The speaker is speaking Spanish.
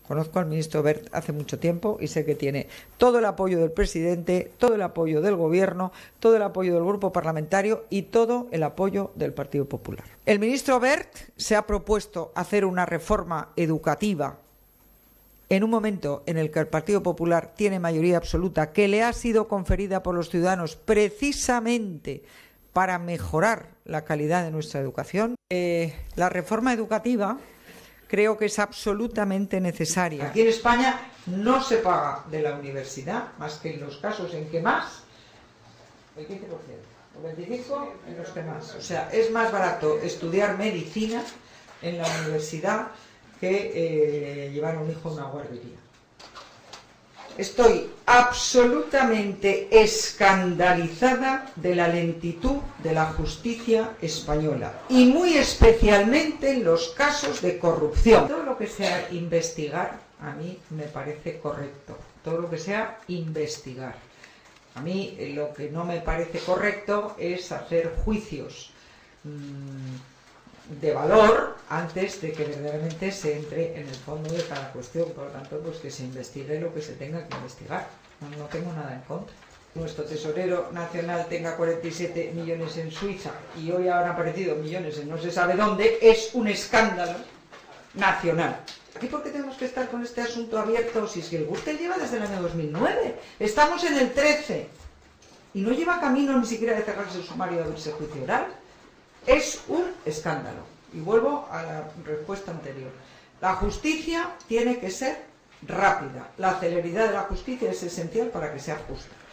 Conozco al ministro Wert hace mucho tiempo y sé que tiene todo el apoyo del presidente, todo el apoyo del gobierno, todo el apoyo del grupo parlamentario y todo el apoyo del Partido Popular. El ministro Wert se ha propuesto hacer una reforma educativa en un momento en el que el Partido Popular tiene mayoría absoluta, que le ha sido conferida por los ciudadanos precisamente para mejorar la calidad de nuestra educación. La reforma educativa creo que es absolutamente necesaria. Aquí en España no se paga de la universidad, más que en los casos en que más, el 15%, el 25% en los que más. O sea, es más barato estudiar medicina en la universidad que llevar a un hijo a una guardería. Estoy absolutamente escandalizada de la lentitud de la justicia española y muy especialmente en los casos de corrupción. Todo lo que sea investigar a mí me parece correcto, todo lo que sea investigar. A mí lo que no me parece correcto es hacer juicios de valor antes de que verdaderamente se entre en el fondo de cada cuestión. Por lo tanto, pues que se investigue lo que se tenga que investigar. No tengo nada en contra. Nuestro tesorero nacional tenga 47 millones en Suiza y hoy han aparecido millones en no se sabe dónde, es un escándalo nacional. ¿Y por qué tenemos que estar con este asunto abierto? Si es que el Gürtel lleva desde el año 2009, estamos en el 13 y no lleva camino ni siquiera de cerrarse el sumario de abrirse juicio oral. Es un escándalo. Y vuelvo a la respuesta anterior. La justicia tiene que ser rápida. La celeridad de la justicia es esencial para que sea justa.